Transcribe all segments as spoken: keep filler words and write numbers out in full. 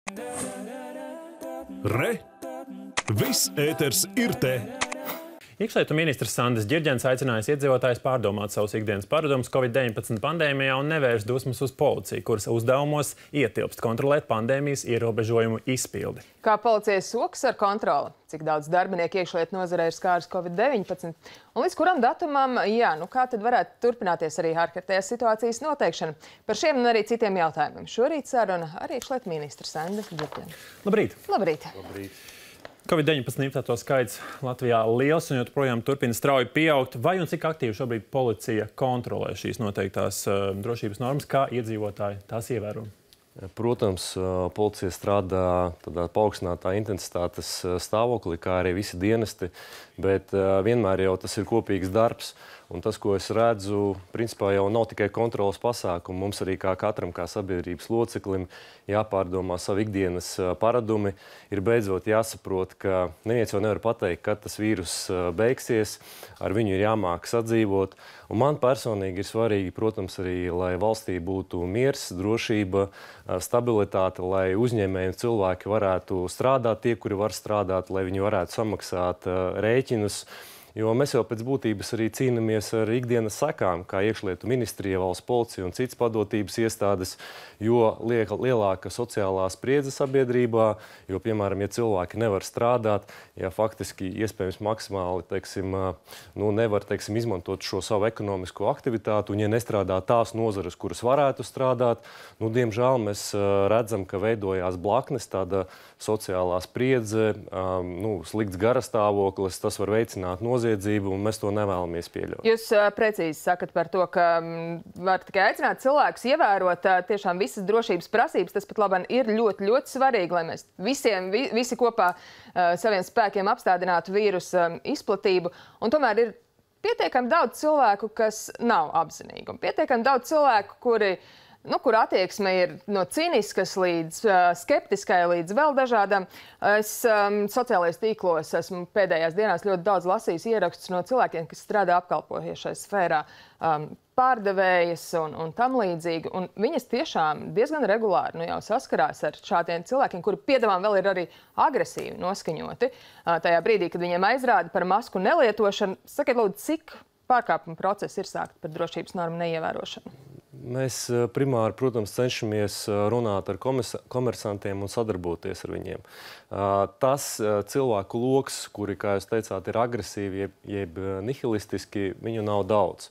Re! Viss ēters ir te! Iekšlietu ministrs Sandis Ģirģens aicinājis iedzīvotājus pārdomāt savus ikdienas paradumus Covid deviņpadsmit pandēmijā un nevērst dusmas uz policiju, kuras uzdevumos ietilpst kontrolēt pandēmijas ierobežojumu izpildi. Kā policijas sokas ar kontroli? Cik daudz darbinieku iekšlietu nozarē ir skāris Covid deviņpadsmit? Un līdz kuram datumam, jā, nu kā tad varētu turpināties arī ārkārtējās situācijas noteikšana? Par šiem un arī citiem jautājumiem šorīt saruna ar iekšlietu ministru Sandis Ģirģeni. Labrīt! Labrīt! Labrīt. Covid deviņpadsmit infekto skaits Latvijā liels un joprojām turpina strauji pieaugt. Vai un cik aktīvi šobrīd policija kontrolē šīs noteiktās uh, drošības normas, kā iedzīvotāji tās ievēro? Protams, policija strādā tādā paaugstinātā intensitātes stāvoklī, kā arī visi dienesti, bet vienmēr jau tas ir kopīgs darbs. Un tas, ko es redzu, principā jau nav tikai kontrolas pasākumi. Mums arī kā katram, kā sabiedrības loceklim, jāpārdomā savu ikdienas paradumi. Ir beidzot jāsaprot, ka neviens jau nevar pateikt, kad tas vīrus beigsies, ar viņu ir jāmāk sadzīvot. Un man personīgi ir svarīgi, protams, arī, lai valstī būtu miers, drošība, stabilitāte, lai uzņēmēji un cilvēki varētu strādāt, tie, kuri var strādāt, lai viņi varētu samaksāt rēķinus. Jo mēs jau pēc būtības arī cīnāmies ar ikdienas sekām, kā iekšlietu ministrija, valsts policija un citas padotības iestādes, jo liek, lielāka sociālā spriedze sabiedrībā, jo, piemēram, ja cilvēki nevar strādāt, ja faktiski iespējams maksimāli, teiksim, nu, nevar, teiksim, izmantot šo savu ekonomisko aktivitātu, un ja nestrādā tās nozares, kuras varētu strādāt, nu, diemžēl mēs redzam, ka veidojās blaknes, tāda sociālā spriedze, nu, slikts garastāvoklis, tas var veicināt nozares, un mēs to nevēlamies pieļaut. Jūs uh, precīzi sakat par to, ka um, var tikai aicināt cilvēkus ievērot uh, tiešām visas drošības prasības. Tas pat labāk ir ļoti, ļoti svarīgi, lai mēs visiem, vi, visi kopā uh, saviem spēkiem apstādinātu vīrusu um, izplatību. Un tomēr ir pietiekami daudz cilvēku, kas nav apzinīgi. Un pietiekami daudz cilvēku, kuri Nu, kur attieksme ir no cīniskas līdz uh, skeptiskai, līdz vēl dažādām. Es um, sociālajos tīklos esmu pēdējās dienās ļoti daudz lasījis ierakstus no cilvēkiem, kas strādā apkalpojošai sfērā, um, pārdevējas un, un tam līdzīgi. Un viņas tiešām diezgan regulāri nu, jau saskarās ar šādiem cilvēkiem, kuri piedāvām vēl ir arī agresīvi noskaņoti. Uh, tajā brīdī, kad viņiem aizrāda par masku nelietošanu, sakiet, lūdzu, cik pārkāpuma procesi ir sākti par drošības normu neievērošanu? Mēs primāri, protams, cenšamies runāt ar komersantiem un sadarboties ar viņiem. Tas cilvēku loks, kuri, kā jūs teicāt, ir agresīvi, jeb, jeb nihilistiski, viņu nav daudz.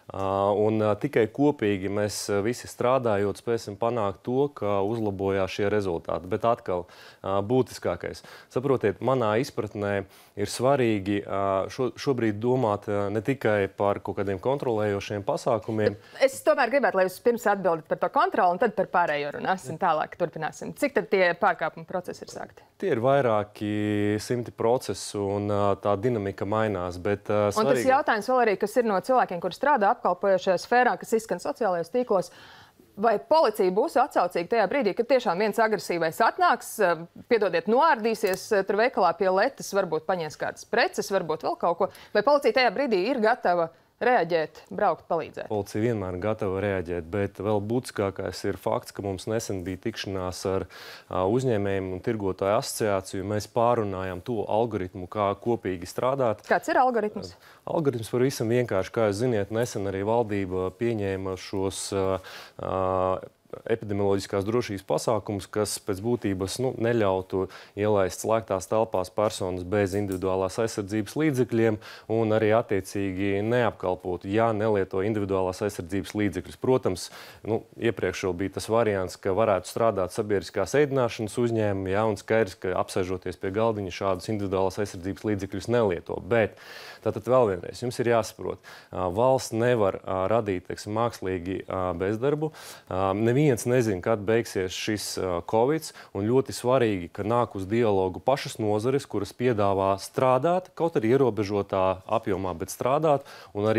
Un tikai kopīgi mēs visi strādājot spēsim panākt to, ka uzlabojās šie rezultāti. Bet atkal būtiskākais. Saprotiet, manā izpratnē ir svarīgi šo, šobrīd domāt ne tikai par kaut kādiem kontrolējošiem pasākumiem. Es tomēr gribētu, lai jūs pirms atbildat par to kontroli un tad par pārējo runāsim tālāk, turpināsim. Cik tad tie pārkāpuma procesi ir sākti? Tie ir vairāki simti procesu un tā dinamika mainās, bet svarīgi... Un tas jautājums vēl arī, kas ir no cilvēkiem, kuri strādā apkalpojošajā sfērā, kas izskan sociālajos tīklos, vai policija būs atsaucīga tajā brīdī, kad tiešām viens agresīvais atnāks, piedodiet, noārdīsies tur veikalā pie letes, varbūt paņēs kādas preces, varbūt vēl kaut ko, vai policija tajā brīdī ir gatava reaģēt, braukt, palīdzēt? Policija vienmēr ir gatava reaģēt, bet vēl būtiskākais ir fakts, ka mums nesen bija tikšanās ar uzņēmējiem un tirgotāju asociāciju. Mēs pārunājām to algoritmu, kā kopīgi strādāt. Kāds ir algoritms? Algoritms pavisam vienkārši, kā jūs ziniet, nesen arī valdība pieņēma šos uh, epidemioloģiskās drošības pasākums, kas pēc būtības nu, neļautu ielaist slēgtās telpās personas bez individuālās aizsardzības līdzekļiem un arī attiecīgi neapkalpotu, ja nelieto individuālās aizsardzības līdzekļus. Protams, nu, iepriekš jau bija tas variants, ka varētu strādāt sabiedriskās ēdināšanas uzņēmumi, ja, un skaidrs, ka apsēžoties pie galdiņa šādus individuālās aizsardzības līdzekļus nelieto. Bet tātad vēl vienreiz, jums ir jāsaprot, valsts nevar radīt, teiksim, mākslīgi bezdarbu. Neviens nezina, kad beigsies šis Covid, un ļoti svarīgi, ka nāk uz dialogu pašas nozares, kuras piedāvā strādāt, kaut arī ierobežotā apjomā, bet strādāt, un arī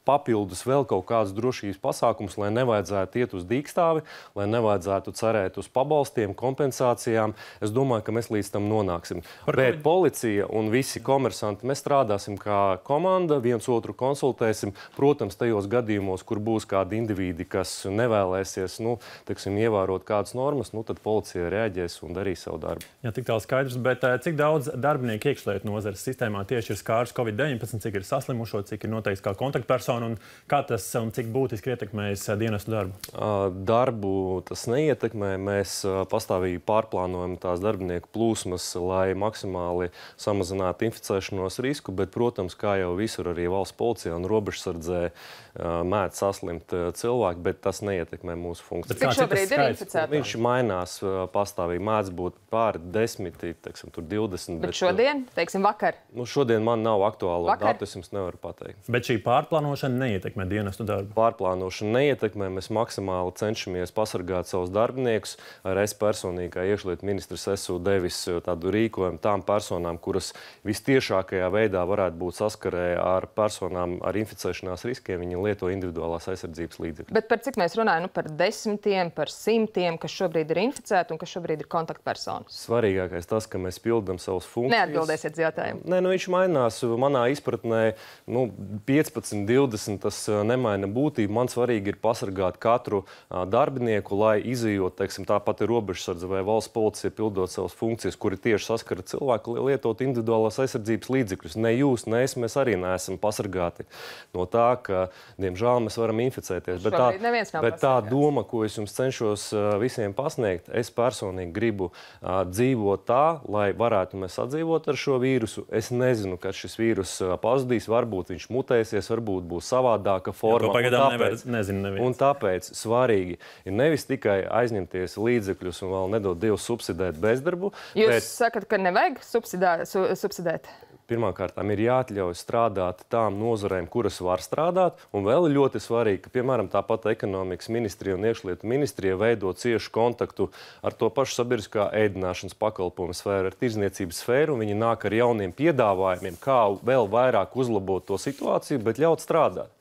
papildus vēl kaut kādas drošības pasākumus, lai nevajadzētu iet uz dīkstāvi, lai nevajadzētu cerēt uz pabalstiem, kompensācijām. Es domāju, ka mēs līdz tam nonāksim. Par Bet policija un visi komersanti, mēs strādāsim kā komanda, viens otru konsultēsim. Protams, tajos gadījumos, kur būs kādi individi, kas nevēlēsies, nu, teiksim, ievērot kādas normas, nu, tad policija reaģēs un darīs savu darbu. Jā, tik tālu skaidrs, bet cik daudz darbinieku iekšlietu nozares sistēmā tieši ir skārs Covid deviņpadsmit, cik ir saslimušo, cik ir noteikts kā kontaktpersona un kā tas un cik būtiski ietekmējas dienestu darbu? Darbu tas neietekmē. Mēs pastāvīgi pārplānojam tās darbinieku plūsmas, lai maksimāli samazinātu inficēšanos risku, bet, protams, kā jau visur arī valsts policijā un robežsardzē mēdz saslimt cilvēki, bet tas neietekmē mūsu funkciju. Cik šobrīd ir inficēti? Viņš mainās pastāvīgi. Mēdz būt pāri desmiti, teiksim, tur divdesmit. Bet, bet šodien, teiksim, vakar? Nu, šodien man nav aktuālo datu, es jums nevaru pateikt. Bet šī pārplānošana neietekmē dienestu darbu? Pārplānošana neietekmē. Mēs maksimāli cenšamies pasargāt savus darbiniekus. Ar es personīgi, kā iekšlietu ministrs, esmu devis tādu rīkojumu tām personām, kuras vistiešākajā veidā varētu būt saskarē ar personām ar inficēšanās riskiem. Viņi lieto individuālās aizsardzības līdzekļus. Bet par cik mēs runājam? Nu, par desmitiem, par simtiem, kas šobrīd ir inficēti un kas šobrīd ir kontaktpersonas? Svarīgākais tas, ka mēs pildam savus funkcijas. Neatbildēsiet uz jautājumu. Nē, nu viņš mainās. Manā izpratnē nu, piecpadsmit, divdesmit tas nemaina būtību. Man svarīgi ir pasargāt katru uh, darbinieku, lai izejot, teiksim, tāpat ir robežsardze vai valsts policija pildot savas funkcijas, kuri tieši saskara cilvēku lietot individuālās aizsardzības līdzekļus. Ne jūs, ne es, mēs arī neesam pasargāti no tā, ka diemžēl mēs varam inficēties. Bet tā, bet tā doma, ko es jums cenšos uh, visiem pasniegt, es personīgi gribu uh, dzīvot tā, lai varētu mēs sadzīvot ar šo vīrusu. Es nezinu, kad šis vīrus uh, pazudīs, varbūt viņš mutēsies, varbūt būs savādāka forma. Jā, pagaidām nevar, nezinu neviens. Un tāpēc svarīgi ir nevis tikai aizņemties līdzekļus un vēl nedod Dievu subsidēt bezdarbu. Jūs bet... sakat, ka nevajag subsidēt? Su, subsidēt? Pirmkārt, ir jāatļauj strādāt tām nozarēm, kuras var strādāt. Un vēl ir ļoti svarīgi, ka, piemēram, tāpat ekonomikas ministrija un iekšlietu ministrija veido ciešu kontaktu ar to pašu sabiedriskā ēdināšanas pakalpojumu sfēru, ar tirdzniecības sfēru. Viņi nāk ar jauniem piedāvājumiem, kā vēl vairāk uzlabot to situāciju, bet ļaut strādāt.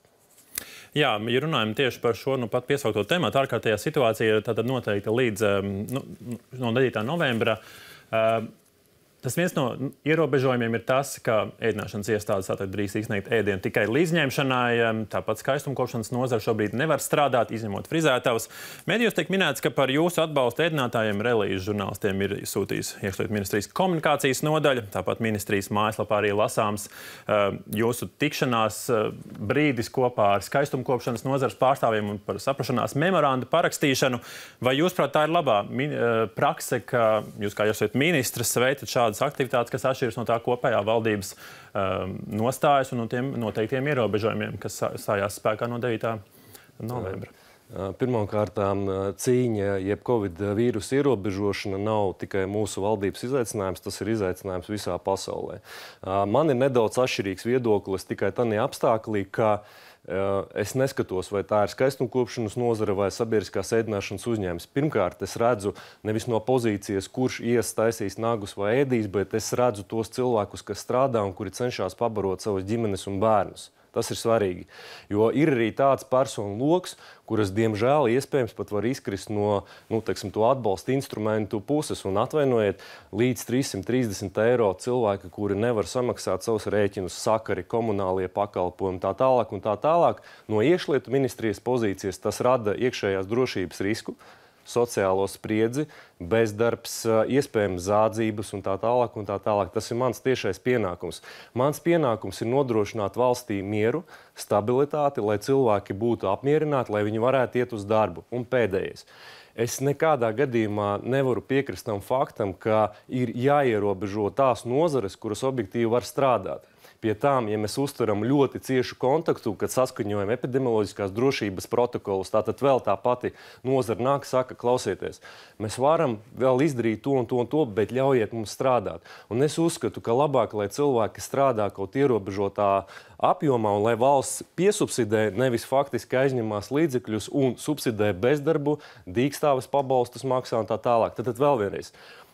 Jā, ja runājam tieši par šo nu, pat piesaukto tematu, ārkārtējā situācija ir noteikta līdz nu, no devītā novembra. Uh, Tas viens no ierobežojumiem ir tas, ka ēdināšanas iestādes tātad drīz izsniegt ēdienu tikai līdzņemšanai. Tāpat skaistumkopšanas nozara šobrīd nevar strādāt, izņemot frizētavas. Medijos tiek minēts, ka par jūsu atbalstu ēdinātājiem relīžu žurnālistiem ir sūtījis iekšlietu ministrijas komunikācijas nodaļa. Tāpat ministrijas mājaslapā arī lasāms uh, jūsu tikšanās uh, brīdis kopā ar skaistumkopšanas nozares pārstāvjiem un par saprašanās memorandu parakstīšanu. Vai jūs, prāt, tā ir labā min, uh, prakse, ka jūs kā iekšlietu ministrs veicat šādu aktivitātes, kas atšķiras no tā kopējā valdības um, nostājas un no tiem noteiktiem ierobežojumiem, kas stājās spēkā no devītā novembra. Pirmkārt, cīņa, jeb Covid vīrusu ierobežošana nav tikai mūsu valdības izaicinājums, tas ir izaicinājums visā pasaulē. Man ir nedaudz atšķirīgs viedoklis tikai tādā apstākļā, ka es neskatos, vai tā ir skaistumkopšanas nozare vai sabiedriskās ēdināšanas uzņēmums. Pirmkārt, es redzu nevis no pozīcijas, kurš ies taisīs nagus vai ēdīs, bet es redzu tos cilvēkus, kas strādā un kuri cenšas pabarot savus ģimenes un bērnus. Tas ir svarīgi, jo ir arī tāds personu loks, kuras, diemžēl, iespējams pat var izkrist no nu, teiksim, to atbalsta instrumentu puses un atvainojiet līdz trīssimt trīsdesmit eiro cilvēki, kuri nevar samaksāt savus rēķinus, sakari, komunālie pakalpojumi, tā tālāk un tā tālāk. No iekšlietu ministrijas pozīcijas tas rada iekšējās drošības risku, sociālo spriedzi, bezdarbs, iespējams zādzības un tā tālāk un tā tālāk. Tas ir mans tiešais pienākums. Mans pienākums ir nodrošināt valstī mieru, stabilitāti, lai cilvēki būtu apmierināti, lai viņi varētu iet uz darbu. Un pēdējais. Es nekādā gadījumā nevaru piekrist tam faktam, ka ir jāierobežo tās nozares, kuras objektīvi var strādāt. Pie tām, ja mēs uztveram ļoti ciešu kontaktu, kad saskaņojam epidemioloģiskās drošības protokolus, tātad vēl tā pati nozara nāk, saka, klausieties, mēs varam vēl izdarīt to un to un to, bet ļaujiet mums strādāt. Un es uzskatu, ka labāk, lai cilvēki strādā kaut ierobežotā apjomā un lai valsts piesubsidē, nevis faktiski aizņemās līdzekļus un subsidē bezdarbu, dīkstāves pabalstus maksā un tā tālāk. Tad, tad vēl vienreiz.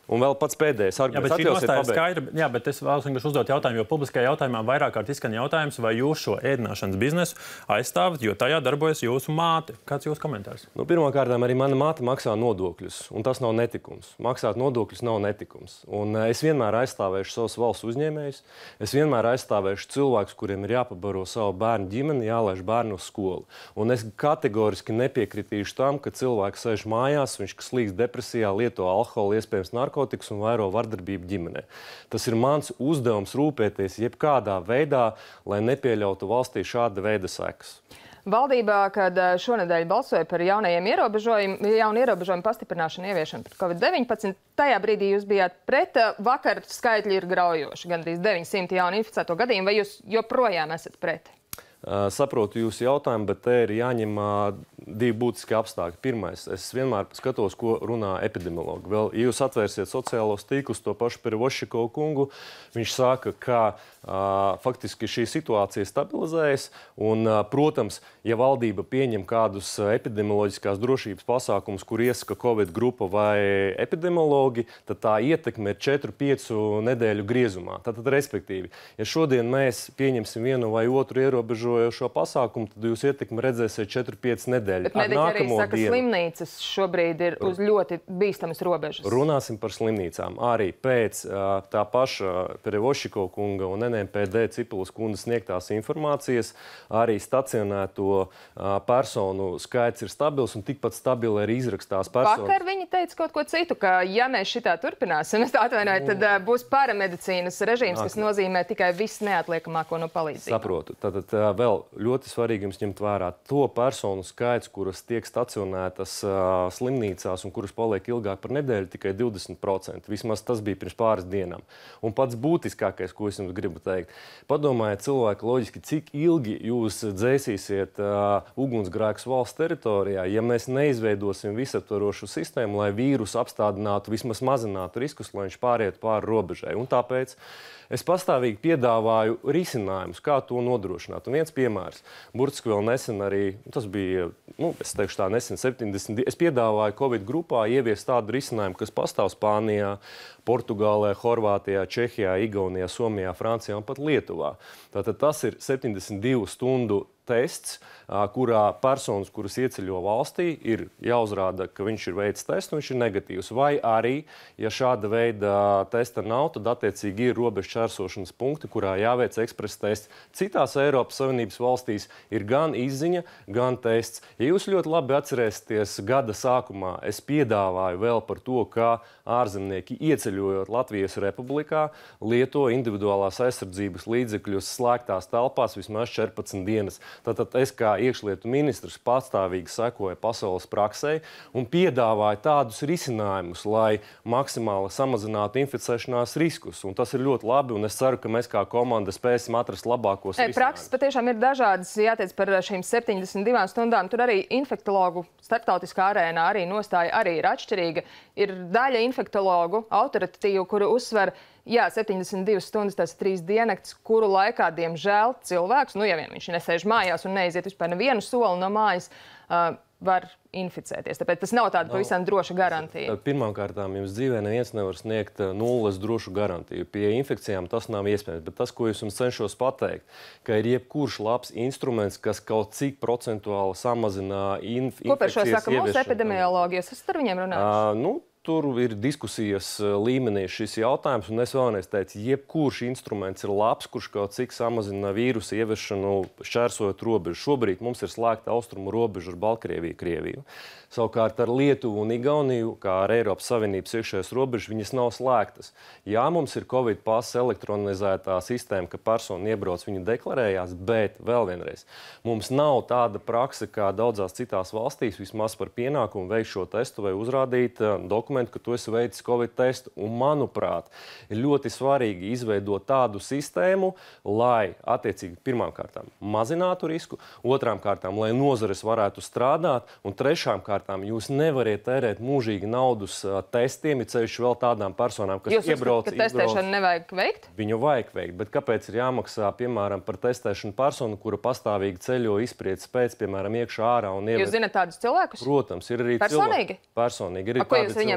Un vēl pats pēdējais Jā, bet arguments. šī nostāja ir skaidra. Jā, bet es vēlos vienkārši uzdot jautājumu, jo publiskajā jautājumā vairāk kārt izskan jautājums, vai jūs šo ēdināšanas biznesu aizstāvat, jo tajā darbojas jūsu māte. Kāds jūsu komentārs? Nu, Pirmkārt, arī mana māte maksā nodokļus, un tas nav netikums. Maksāt nodokļus nav netikums. Un es vienmēr aizstāvēšu savus valsts uzņēmējus, es vienmēr aizstāvēšu cilvēkus, kuriem ir jāpabaro savu bērnu ģimeni, jālaiž bērnu uz skolu. Un es kategoriski nepiekritīšu tam, ka cilvēks sēž mājās, viņš slīgs depresijā, lieto alkoholu, iespējams narkotikas un vairo vardarbību ģimenē. Tas ir mans uzdevums rūpēties jebkādā veidā, lai nepieļautu valstī šāda veida sekas. Valdībā, kad šonedēļ balsoja par jaunajiem ierobežojumiem, jaunu ierobežojumu pastiprināšanu ieviešanu par covid deviņpadsmit, tajā brīdī jūs bijāt pret. Vakar skaitļi ir graujoši, gandrīz deviņi simti jaunu inficēto gadījumu. Vai jūs joprojām esat pret? Uh, saprotu jūsu jautājumu, bet te ir jāņem uh, divi būtiski apstākļi. Pirmais, es vienmēr skatos, ko runā epidemiologi. Vēl, ja jūs atvērsiet sociālos tīklus, to pašu par Vošikovu kungu, viņš saka, ka uh, faktiski šī situācija stabilizējas. Un, uh, protams, ja valdība pieņem kādus epidemioloģiskās drošības pasākumus, kur iesaka Covid grupa vai epidemiologi, tad tā ietekme ir četru piecu nedēļu griezumā. Tātad, respektīvi, ja šodien mēs pieņemsim vienu vai otru ierobežojumu, šo pasākumu, tad jūs ietekmi redzēsiet četri pieci nedēļas. Bet mediķi arī saka, ka slimnīcas šobrīd ir uz ļoti bīstamas robežas. Runāsim par slimnīcām. Arī pēc uh, tā paša Perevošiko kunga un N M P D Cipulas kundas sniegtās informācijas arī stacionēto uh, personu skaits ir stabils un tikpat stabili arī izrakstās personas. Vakar viņi teica kaut ko citu, ka ja mēs šitā turpināsim, es atvainoju, tad uh, būs paramedicīnas režīms, kas nozīmē tikai viss neatliekamāko no palīdzības. Saprotu. Tātad uh, vēl ļoti svarīgi jums ņemt vērā to personu skaits, kuras tiek stacionētas uh, slimnīcās un kuras paliek ilgāk par nedēļu, tikai divdesmit procenti. Vismaz tas bija pirms pāris dienām. Un pats būtiskākais, ko es jums gribu teikt, padomājiet cilvēki loģiski, cik ilgi jūs dzēsīsiet uh, ugunsgrēkus valsts teritorijā, ja mēs neizveidosim visaptvarošu sistēmu, lai vīrusu apstādinātu, vismaz mazinātu riskus, lai viņš pāriet pāri robežai. Un tāpēc es pastāvīgi piedāvāju risinājumus, kā to nodrošināt. Un viens piemērs. Burtiski vēl nesen arī, tas bija, nu, es teikšu tā, nesen septiņdesmit, es piedāvāju Covid grupā ieviest tādu risinājumu, kas pastāv Spānijā, Portugālē, Horvātijā, Čehijā, Igaunijā, Somijā, Francijā un pat Lietuvā. Tātad tas ir septiņdesmit divu stundu tests, kurā personas, kuras ieceļo valstī, ir jāuzrāda, ka viņš ir veicis testu un viņš ir negatīvs. Vai arī, ja šāda veida testa nav, tad attiecīgi ir robežu šķērsošanas punkti, kurā jāveic ekspresa tests. Citās Eiropas Savienības valstīs ir gan izziņa, gan tests. Ja jūs ļoti labi atcerēsieties gada sākumā, es piedāvāju vēl par to, kā ārzemnieki ieceļojot Latvijas Republikā, lieto individuālās aizsardzības līdzekļus slēgtās telpās vismaz četrpadsmit dienas. Tātad es kā iekšlietu ministrs pastāvīgi sekoju pasaules praksē un piedāvāju tādus risinājumus, lai maksimāli samazinātu inficēšanās riskus. Un tas ir ļoti labi, un es ceru, ka mēs kā komanda spēsim atrast labākos risinājumus. Prakses patiešām ir dažādas, jāteic par šīm septiņdesmit divām stundām. Tur arī infektologu starptautiskā arēnā arī nostāja arī ir atšķirīga. Ir daļa infektologu autoritatīvu, kuru uzsver, jā, septiņdesmit divas stundas, tas ir trīs diennakts, kuru laikā, diemžēl, cilvēks, nu, ja vien viņš nesēž mājās un neiziet vispār nevienu soli no mājas, uh, var inficēties. Tāpēc tas nav tāda pavisam droša garantija. Pirmkārt, jums dzīvē neviens nevar sniegt nulles drošu garantiju. Pie infekcijām tas nav iespējams. Bet tas, ko es jums cenšos pateikt, ka ir jebkurš labs instruments, kas kaut cik procentuāli samazina inf infekcijas ieviešanu. Ko par šo saka mūsu epidemiologi? Jūs esat ar viņiem runājuši? Uh, nu, Tur ir diskusijas līmenī šis jautājums, un es vēlreiz teicu, jebkurš instruments ir labs, kurš kaut cik samazina vīrusu ieviešanu, šķērsojot robežu. Šobrīd mums ir slēgta austrumu robeža ar Baltkrieviju, Krieviju. Savukārt ar Lietuvu un Igauniju, kā ar Eiropas Savienības iekšējās robežas, viņas nav slēgtas. Jā, mums ir Covid pasa elektronizētā sistēma, ka persona iebrauc, viņa deklarējās, bet vēl vienreiz, mums nav tāda prakse, kā daudzās citās valstīs, vismaz par pienākumu veikt šo testu vai uzrādīt dokumentu, ka tu esi veicis Covid testu. Un, manuprāt, ir ļoti svarīgi izveidot tādu sistēmu, lai attiecīgi pirmām kārtām mazinātu risku, otrām kārtām, lai nozares varētu strādāt, un trešām kārtām jūs nevariet tērēt mūžīgi naudus uh, testiem, ir ceļš vēl tādām personām, kas jūs iebrauc. Jūs uzskatāt, ka testēšanu nevajag veikt? Viņu vajag veikt, bet kāpēc ir jāmaksā, piemēram, par testēšanu personu, kura pastāvīgi ceļo izspriedz pēc, piemēram, iekšā ārā un ievērt? Jūs zināt tādus cilvēkus? Protams, ir arī personīgi? Cilvēki. Personīgi. Ir A, ko jūs viņiem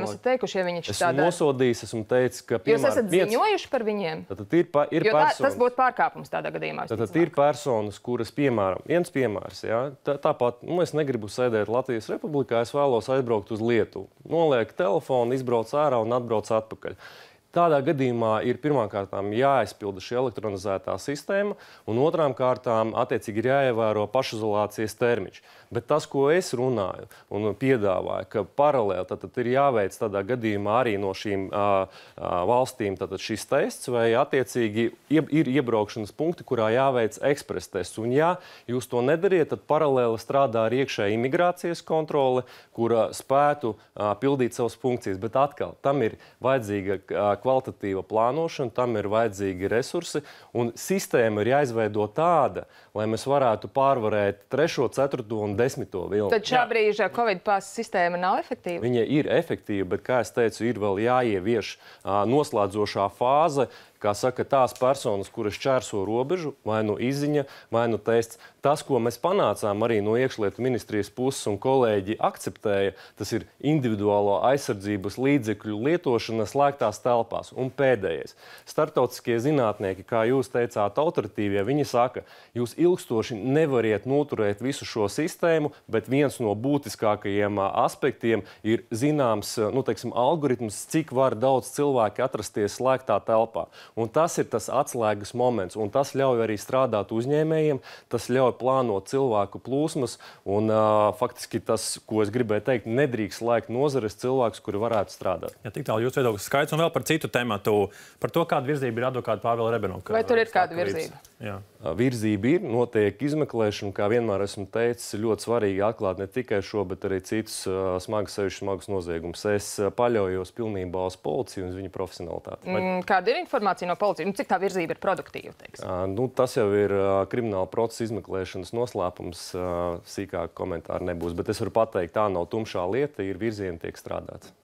esat teikuši, ja viņi esmu tā dara? nosodījis, esmu teicis, ka, Jūs piemēram, esat viens, ziņojuši par viņiem? Tad ir, pa, ir Jo tā, personas, tas būtu pārkāpums tādā gadījumā. tad ir personas, kuras, piemēram, viens piemērs, jā, tā, tāpat, nu, es negribu sēdēt Latvijas Republikā, es vēlos aizbraukt uz Lietuvu. Noliek telefonu, izbrauc ārā un atbrauc atpakaļ. Tādā gadījumā ir pirmām kārtām jāaizpilda šī elektronizētā sistēma, un otrām kārtām attiecīgi ir jāievēro pašizolācijas termiņš. Bet tas, ko es runāju un piedāvāju, ka paralēli tad, tad ir jāveic tādā gadījumā arī no šīm uh, uh, valstīm tad, šis tests, vai attiecīgi ie, ir iebraukšanas punkti, kurā jāveic ekspress tests. Un ja jūs to nedariet, tad paralēli strādā ar iekšēja imigrācijas kontrole, kura spētu uh, pildīt savas funkcijas. Bet atkal, tam ir vajadzīga uh, kvalitatīva plānošana, tam ir vajadzīgi resursi, un sistēma ir jāizveido tāda, lai mēs varētu pārvarēt trešo, ceturto un desmito vilni. Tad šā brīža Covid pasa sistēma nav efektīva? Viņa ir efektīva, bet, kā es teicu, ir vēl jāievieš uh, noslēdzošā fāze, kā saka, tās personas, kuras čērso robežu, vai nu izziņa, vai nu tests. Tas, ko mēs panācām arī no iekšlietu ministrijas puses un kolēģi akceptēja, tas ir individuālo aizsardzības līdzekļu lietošana slēgtās telpās. Un pēdējais. Startautiskie zinātnieki, kā jūs teicāt, autoritīvie, viņi saka, jūs ilgstoši nevariet noturēt visu šo sistēmu, bet viens no būtiskākajiem aspektiem ir zināms, nu, teiksim, algoritms, cik var daudz cilvēki atrasties slēgtā telpā. Un tas ir tas atslēgas moments, un tas ļauj arī strādāt uzņēmējiem, tas ļauj plānot cilvēku plūsmas, un uh, faktiski tas, ko es gribēju teikt, nedrīkst slēgt nozares cilvēkus, kuri varētu strādāt. Ja tik tālu jūsu viedoklis skaidrs, un vēl par citu tematu, par to, kāda virzība ir advokāta Pāvela Rebenoka. Vai tur ir kāda virzība? Jā. Virzība ir, notiek izmeklēšana, kā vienmēr esmu teicis, ļoti svarīgi atklāt ne tikai šo, bet arī citus uh, smagus, sevišķi smagus noziegumus. Es uh, paļaujos pilnībā uz policiju un uz viņu profesionalitāti. Mm, kāda ir informācija no policijas? Nu, cik tā virzība ir produktīva? Uh, nu, tas jau ir uh, krimināla procesa izmeklēšanas noslēpums. Uh, sīkāk komentāri nebūs, bet es varu pateikt, tā nav tumšā lieta, ir virzieni, tiek strādāts.